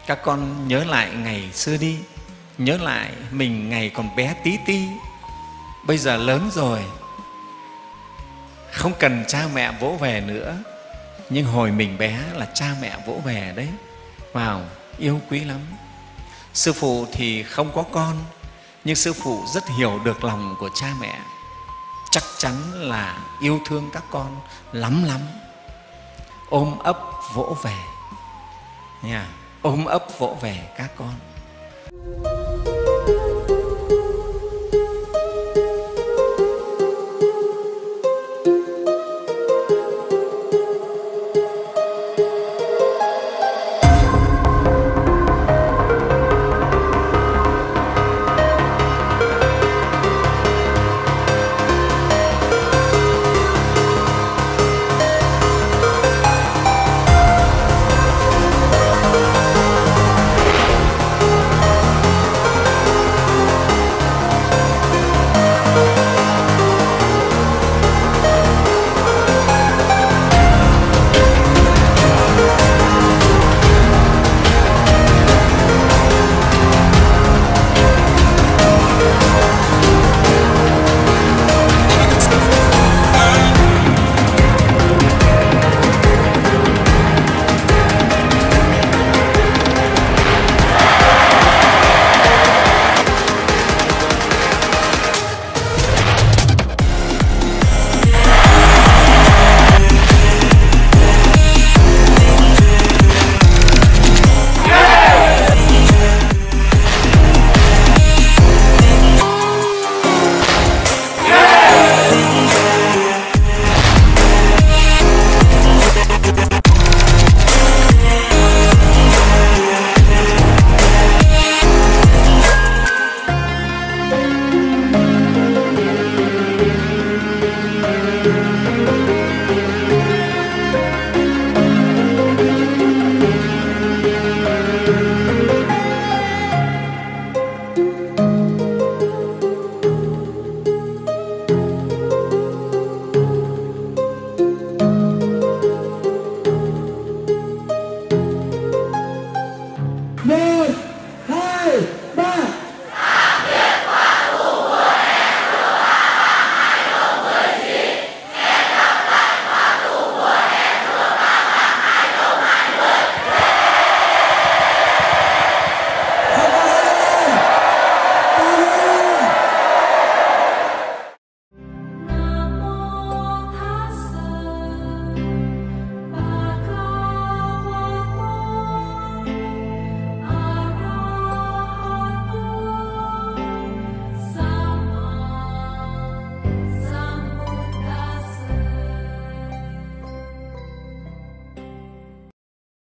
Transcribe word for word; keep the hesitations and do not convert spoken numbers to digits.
Các con nhớ lại ngày xưa đi, nhớ lại mình ngày còn bé tí ti, bây giờ lớn rồi, không cần cha mẹ vỗ về nữa, nhưng hồi mình bé là cha mẹ vỗ về đấy. Wow, yêu quý lắm. Sư phụ thì không có con, nhưng sư phụ rất hiểu được lòng của cha mẹ, chắc chắn là yêu thương các con lắm lắm. Ôm ấp vỗ về nha, ôm ấp vỗ về các con.